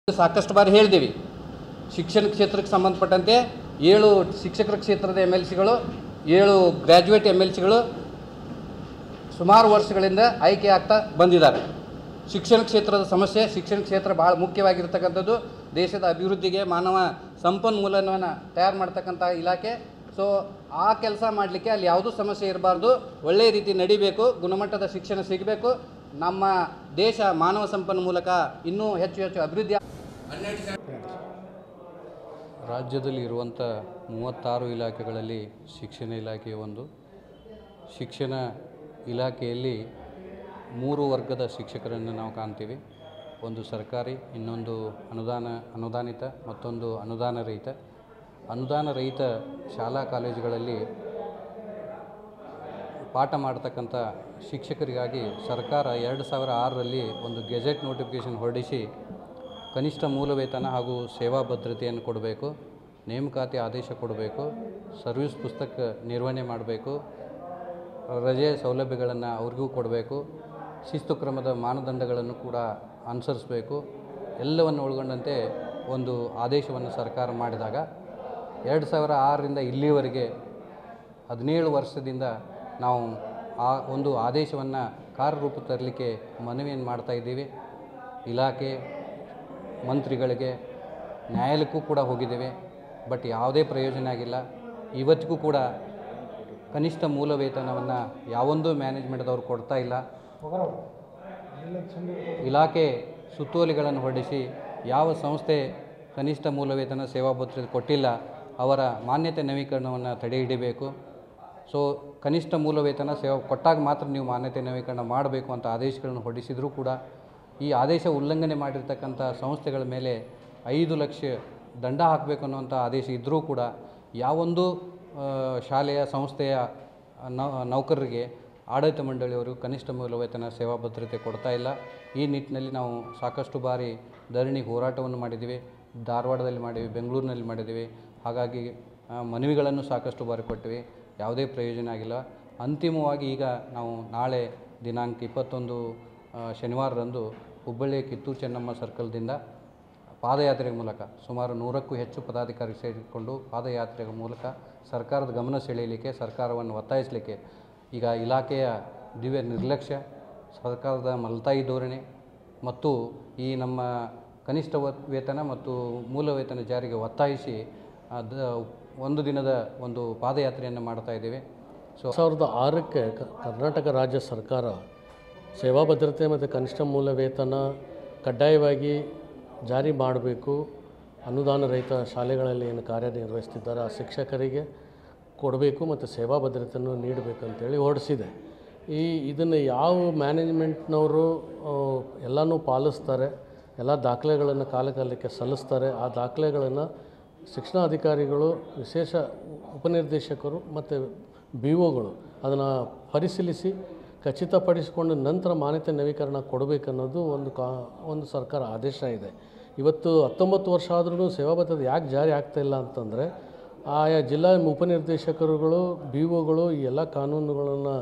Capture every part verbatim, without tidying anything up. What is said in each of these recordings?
ಸಾಕಷ್ಟು ಬಾರಿ ಹೇಳಿದ್ದೀವಿ. ಶಿಕ್ಷಣ ಕ್ಷೇತ್ರಕ್ಕೆ ಸಂಬಂಧಪಟ್ಟಂತೆ ಏಳು ಶಿಕ್ಷಕರ ಕ್ಷೇತ್ರದ ಎಮ್ ಎಲ್ ಸಿಗಳು, ಏಳು ಗ್ರ್ಯಾಜುಯೇಟ್ ಎಮ್ ಎಲ್ ಸಿಗಳು ಸುಮಾರು ವರ್ಷಗಳಿಂದ ಆಯ್ಕೆ ಆಗ್ತಾ ಬಂದಿದ್ದಾರೆ. ಶಿಕ್ಷಣ ಕ್ಷೇತ್ರದ ಸಮಸ್ಯೆ, ಶಿಕ್ಷಣ ಕ್ಷೇತ್ರ ಭಾಳ ಮುಖ್ಯವಾಗಿರ್ತಕ್ಕಂಥದ್ದು. ದೇಶದ ಅಭಿವೃದ್ಧಿಗೆ ಮಾನವ ಸಂಪನ್ಮೂಲವನ್ನು ತಯಾರು ಮಾಡ್ತಕ್ಕಂಥ ಇಲಾಖೆ. ಸೊ ಆ ಕೆಲಸ ಮಾಡಲಿಕ್ಕೆ ಅಲ್ಲಿ ಯಾವುದೂ ಸಮಸ್ಯೆ ಇರಬಾರ್ದು, ಒಳ್ಳೆಯ ರೀತಿ ನಡಿಬೇಕು, ಗುಣಮಟ್ಟದ ಶಿಕ್ಷಣ ಸಿಗಬೇಕು. ನಮ್ಮ ದೇಶ ಮಾನವ ಸಂಪನ್ಮೂಲಕ ಇನ್ನೂ ಹೆಚ್ಚು ಹೆಚ್ಚು ಅಭಿವೃದ್ಧಿ. ರಾಜ್ಯದಲ್ಲಿ ಇರುವಂಥ ಮೂವತ್ತಾರು ಇಲಾಖೆಗಳಲ್ಲಿ ಶಿಕ್ಷಣ ಇಲಾಖೆಯ ಒಂದು. ಶಿಕ್ಷಣ ಇಲಾಖೆಯಲ್ಲಿ ಮೂರು ವರ್ಗದ ಶಿಕ್ಷಕರನ್ನು ನಾವು ಕಾಣ್ತೀವಿ. ಒಂದು ಸರ್ಕಾರಿ, ಇನ್ನೊಂದು ಅನುದಾನ ಅನುದಾನಿತ, ಮತ್ತೊಂದು ಅನುದಾನ ರಹಿತ. ಅನುದಾನ ರಹಿತ ಶಾಲಾ ಕಾಲೇಜುಗಳಲ್ಲಿ ಪಾಠ ಮಾಡ್ತಕ್ಕಂಥ ಶಿಕ್ಷಕರಿಗಾಗಿ ಸರ್ಕಾರ ಎರಡು ಸಾವಿರ ಆರರಲ್ಲಿ ಒಂದು ಗೆಜೆಟ್ ನೋಟಿಫಿಕೇಷನ್ ಹೊರಡಿಸಿ ಕನಿಷ್ಠ ಮೂಲ ವೇತನ ಹಾಗೂ ಸೇವಾ ಭದ್ರತೆಯನ್ನು ಕೊಡಬೇಕು, ನೇಮಕಾತಿ ಆದೇಶ ಕೊಡಬೇಕು, ಸರ್ವಿಸ್ ಪುಸ್ತಕ ನಿರ್ವಹಣೆ ಮಾಡಬೇಕು, ರಜೆ ಸೌಲಭ್ಯಗಳನ್ನು ಅವ್ರಿಗೂ ಕೊಡಬೇಕು, ಶಿಸ್ತು ಕ್ರಮದ ಮಾನದಂಡಗಳನ್ನು ಕೂಡ ಅನುಸರಿಸಬೇಕು, ಎಲ್ಲವನ್ನು ಒಳಗೊಂಡಂತೆ ಒಂದು ಆದೇಶವನ್ನು ಸರ್ಕಾರ ಮಾಡಿದಾಗ ಎರಡು ಸಾವಿರ ಆರರಿಂದ ಇಲ್ಲಿವರೆಗೆ ಹದಿನೇಳು ವರ್ಷದಿಂದ ನಾವು ಆ ಒಂದು ಆದೇಶವನ್ನು ಕಾರ್ಯರೂಪ ತರಲಿಕ್ಕೆ ಮನವಿಯನ್ನು ಮಾಡ್ತಾಯಿದ್ದೀವಿ. ಇಲಾಖೆ ಮಂತ್ರಿಗಳಿಗೆ, ನ್ಯಾಯಾಲಯಕ್ಕೂ ಕೂಡ ಹೋಗಿದ್ದೇವೆ, ಬಟ್ ಯಾವುದೇ ಪ್ರಯೋಜನ ಆಗಿಲ್ಲ. ಇವತ್ತಿಗೂ ಕೂಡ ಕನಿಷ್ಠ ಮೂಲ ವೇತನವನ್ನು ಯಾವೊಂದು ಮ್ಯಾನೇಜ್ಮೆಂಟ್ದವ್ರು ಕೊಡ್ತಾ ಇಲ್ಲ. ಇಲಾಖೆ ಸುತ್ತೋಲೆಗಳನ್ನು ಹೊರಡಿಸಿ ಯಾವ ಸಂಸ್ಥೆ ಕನಿಷ್ಠ ಮೂಲ ವೇತನ ಸೇವಾ ಭದ್ರತೆ ಕೊಟ್ಟಿಲ್ಲ ಅವರ ಮಾನ್ಯತೆ ನವೀಕರಣವನ್ನು ತಡೆ ಹಿಡಿಬೇಕು. ಸೊ ಕನಿಷ್ಠ ಮೂಲ ವೇತನ ಸೇವಾ ಕೊಟ್ಟಾಗ ಮಾತ್ರ ನೀವು ಮಾನ್ಯತೆ ನವೀಕರಣ ಮಾಡಬೇಕು ಅಂತ ಆದೇಶಗಳನ್ನು ಹೊರಡಿಸಿದರೂ ಕೂಡ ಈ ಆದೇಶ ಉಲ್ಲಂಘನೆ ಮಾಡಿರ್ತಕ್ಕಂಥ ಸಂಸ್ಥೆಗಳ ಮೇಲೆ ಐದು ಲಕ್ಷ ದಂಡ ಹಾಕಬೇಕು ಅನ್ನುವಂಥ ಆದೇಶ ಇದ್ದರೂ ಕೂಡ ಯಾವೊಂದು ಶಾಲೆಯ ಸಂಸ್ಥೆಯ ನೌಕರರಿಗೆ ಆಡಳಿತ ಮಂಡಳಿಯವರು ಕನಿಷ್ಠ ಮೂಲ ವೇತನ ಸೇವಾ ಭದ್ರತೆ ಕೊಡ್ತಾ ಇಲ್ಲ. ಈ ನಿಟ್ಟಿನಲ್ಲಿ ನಾವು ಸಾಕಷ್ಟು ಬಾರಿ ಧರಣಿ ಹೋರಾಟವನ್ನು ಮಾಡಿದ್ದೀವಿ. ಧಾರವಾಡದಲ್ಲಿ ಮಾಡಿದ್ವಿ, ಬೆಂಗಳೂರಿನಲ್ಲಿ ಮಾಡಿದ್ದೀವಿ. ಹಾಗಾಗಿ ಮನವಿಗಳನ್ನು ಸಾಕಷ್ಟು ಬಾರಿ ಕೊಟ್ಟಿವಿ, ಯಾವುದೇ ಪ್ರಯೋಜನ ಆಗಿಲ್ಲ. ಅಂತಿಮವಾಗಿ ಈಗ ನಾವು ನಾಳೆ ದಿನಾಂಕ ಇಪ್ಪತ್ತೊಂದು ಶನಿವಾರದಂದು ಹುಬ್ಬಳ್ಳಿಯ ಕಿತ್ತೂರು ಚೆನ್ನಮ್ಮ ಸರ್ಕಲ್ದಿಂದ ಪಾದಯಾತ್ರೆ ಮೂಲಕ ಸುಮಾರು ನೂರಕ್ಕೂ ಹೆಚ್ಚು ಪದಾಧಿಕಾರಿ ಸೇರಿಕೊಂಡು ಪಾದಯಾತ್ರೆಯ ಮೂಲಕ ಸರ್ಕಾರದ ಗಮನ ಸೆಳೆಯಲಿಕ್ಕೆ, ಸರ್ಕಾರವನ್ನು ಒತ್ತಾಯಿಸಲಿಕ್ಕೆ ಈಗ ಇಲಾಖೆಯ ದಿವ್ಯ ನಿರ್ಲಕ್ಷ್ಯ, ಸರ್ಕಾರದ ಮಲತಾಯಿ ಧೋರಣೆ ಮತ್ತು ಈ ನಮ್ಮ ಕನಿಷ್ಠ ವೇತನ ಮತ್ತು ಮೂಲ ವೇತನ ಜಾರಿಗೆ ಒತ್ತಾಯಿಸಿ ಒಂದು ದಿನದ ಒಂದು ಪಾದಯಾತ್ರೆಯನ್ನು ಮಾಡ್ತಾ ಇದ್ದೇವೆ. ಸೊ ಸಾವಿರದ ಆರಕ್ಕೆ ಕರ್ನಾಟಕ ರಾಜ್ಯ ಸರ್ಕಾರ ಸೇವಾ ಭದ್ರತೆ ಮತ್ತು ಕನಿಷ್ಠ ಮೂಲ ವೇತನ ಕಡ್ಡಾಯವಾಗಿ ಜಾರಿ ಮಾಡಬೇಕು, ಅನುದಾನ ರಹಿತ ಶಾಲೆಗಳಲ್ಲಿ ಏನು ಕಾರ್ಯನಿರ್ವಹಿಸ್ತಿದ್ದಾರೆ ಆ ಶಿಕ್ಷಕರಿಗೆ ಕೊಡಬೇಕು ಮತ್ತು ಸೇವಾ ಭದ್ರತೆಯನ್ನು ನೀಡಬೇಕಂತೇಳಿ ಹೊರಡಿಸಿದೆ. ಈ ಇದನ್ನು ಯಾವ ಮ್ಯಾನೇಜ್ಮೆಂಟ್ನವರು ಎಲ್ಲನೂ ಪಾಲಿಸ್ತಾರೆ, ಎಲ್ಲ ದಾಖಲೆಗಳನ್ನು ಕಾಲಕಾಲಕ್ಕೆ ಸಲ್ಲಿಸ್ತಾರೆ. ಆ ದಾಖಲೆಗಳನ್ನು ಶಿಕ್ಷಣಾಧಿಕಾರಿಗಳು, ವಿಶೇಷ ಉಪನಿರ್ದೇಶಕರು ಮತ್ತು ಬಿ ಒಗಳು ಅದನ್ನು ಪರಿಶೀಲಿಸಿ ಖಚಿತಪಡಿಸಿಕೊಂಡು ನಂತರ ಮಾನ್ಯತೆ ನವೀಕರಣ ಕೊಡಬೇಕನ್ನೋದು ಒಂದು ಕಾ ಒಂದು ಸರ್ಕಾರ ಆದೇಶ ಇದೆ. ಇವತ್ತು ಹತ್ತೊಂಬತ್ತು ವರ್ಷ ಆದ್ರೂ ಸೇವಾ ಭದ್ರತೆ ಯಾಕೆ ಜಾರಿ ಆಗ್ತಾಯಿಲ್ಲ ಅಂತಂದರೆ ಆಯಾ ಜಿಲ್ಲಾ ಉಪನಿರ್ದೇಶಕರುಗಳು, ಬಿ ಒಗಳು ಈ ಎಲ್ಲ ಕಾನೂನುಗಳನ್ನು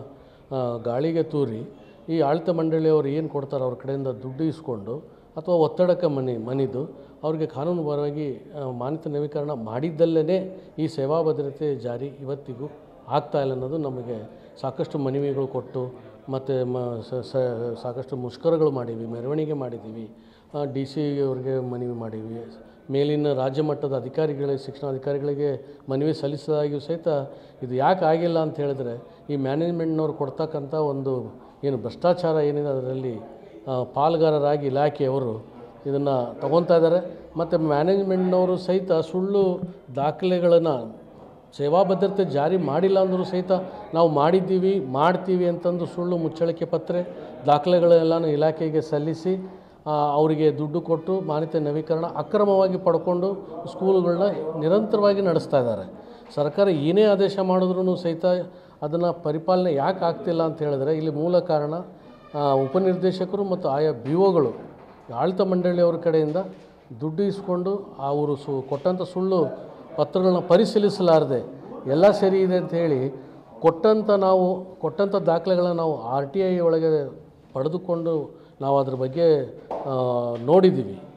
ಗಾಳಿಗೆ ತೂರಿ ಈ ಆಡಳಿತ ಮಂಡಳಿಯವರು ಏನು ಕೊಡ್ತಾರೆ ಅವ್ರ ಕಡೆಯಿಂದ ದುಡ್ಡು ಇಸ್ಕೊಂಡು ಅಥವಾ ಒತ್ತಡಕ್ಕೆ ಮನಿ ಮನಿದು ಅವ್ರಿಗೆ ಕಾನೂನುಬದ್ಧವಾಗಿ ಮಾನ್ಯತೆ ನವೀಕರಣ ಮಾಡಿದ್ದಲ್ಲೇ ಈ ಸೇವಾ ಭದ್ರತೆ ಜಾರಿ ಇವತ್ತಿಗೂ ಆಗ್ತಾಯಿಲ್ಲ ಅನ್ನೋದು ನಮಗೆ ಸಾಕಷ್ಟು ಮನವಿಗಳು ಕೊಟ್ಟು ಮತ್ತು ಮ ಸಾಕಷ್ಟು ಮುಷ್ಕರಗಳು ಮಾಡೀವಿ, ಮೆರವಣಿಗೆ ಮಾಡಿದ್ದೀವಿ, ಡಿ ಸಿ ಅವ್ರಿಗೆ ಮನವಿ ಮಾಡೀವಿ, ಮೇಲಿನ ರಾಜ್ಯ ಮಟ್ಟದ ಅಧಿಕಾರಿಗಳಿಗೆ, ಶಿಕ್ಷಣಾಧಿಕಾರಿಗಳಿಗೆ ಮನವಿ ಸಲ್ಲಿಸಿದಾಗಿಯೂ ಸಹಿತ ಇದು ಯಾಕೆ ಆಗಿಲ್ಲ ಅಂತ ಹೇಳಿದ್ರೆ ಈ ಮ್ಯಾನೇಜ್ಮೆಂಟ್ನವ್ರು ಕೊಡ್ತಕ್ಕಂಥ ಒಂದು ಏನು ಭ್ರಷ್ಟಾಚಾರ ಏನಿದೆ ಅದರಲ್ಲಿ ಪಾಲುಗಾರರಾಗಿ ಇಲಾಖೆಯವರು ಇದನ್ನು ತಗೊತಾ ಇದ್ದಾರೆ. ಮತ್ತು ಮ್ಯಾನೇಜ್ಮೆಂಟ್ನವರು ಸಹಿತ ಸುಳ್ಳು ದಾಖಲೆಗಳನ್ನು ಸೇವಾ ಭದ್ರತೆ ಜಾರಿ ಮಾಡಿಲ್ಲ ಅಂದರೂ ಸಹಿತ ನಾವು ಮಾಡಿದ್ದೀವಿ, ಮಾಡ್ತೀವಿ ಅಂತಂದು ಸುಳ್ಳು ಮುಚ್ಚಳಿಕೆ ಪತ್ರೆ ದಾಖಲೆಗಳೆಲ್ಲನೂ ಇಲಾಖೆಗೆ ಸಲ್ಲಿಸಿ ಅವರಿಗೆ ದುಡ್ಡು ಕೊಟ್ಟು ಮಾನ್ಯತೆ ನವೀಕರಣ ಅಕ್ರಮವಾಗಿ ಪಡ್ಕೊಂಡು ಸ್ಕೂಲುಗಳನ್ನ ನಿರಂತರವಾಗಿ ನಡೆಸ್ತಾ ಇದ್ದಾರೆ. ಸರ್ಕಾರ ಏನೇ ಆದೇಶ ಮಾಡಿದ್ರೂ ಸಹಿತ ಅದನ್ನು ಪರಿಪಾಲನೆ ಯಾಕೆ ಆಗ್ತಿಲ್ಲ ಅಂತ ಹೇಳಿದ್ರೆ ಇಲ್ಲಿ ಮೂಲ ಕಾರಣ ಉಪನಿರ್ದೇಶಕರು ಮತ್ತು ಆಯಾ ಬಿ ಒಗಳು ಆಡಳಿತ ಮಂಡಳಿಯವರ ಕಡೆಯಿಂದ ದುಡ್ಡು ಇಸ್ಕೊಂಡು ಅವರು ಸು ಕೊಟ್ಟಂಥ ಸುಳ್ಳು ಪತ್ರಗಳನ್ನ ಪರಿಶೀಲಿಸಲಾರದೆ ಎಲ್ಲ ಸರಿ ಇದೆ ಅಂತ ಹೇಳಿ ಕೊಟ್ಟಂಥ ನಾವು ಕೊಟ್ಟಂಥ ದಾಖಲೆಗಳನ್ನು ನಾವು ಆರ್ ಟಿ ಐ ಒಳಗೆ ಪಡೆದುಕೊಂಡು ನಾವು ಅದ್ರ ಬಗ್ಗೆ ನೋಡಿದ್ದೀವಿ.